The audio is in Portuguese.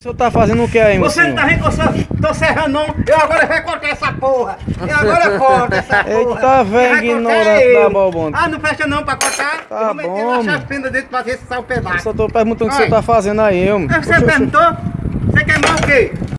O senhor tá fazendo o que aí, Você mocinho? não tá vendo que eu tô serrando não? Eu agora vou cortar essa porra. Eu agora corto essa porra. Eita, velho, Vai cortar ignorante da eu. Bobonda. Ah, não presta não pra cortar? Tá Eu vou meter bom, uma mano. chapinha dentro pra ver se sai um Eu pedaço. só tô perguntando o que o senhor Oi. tá fazendo aí, homem. Você perguntou? Você quer mais o quê?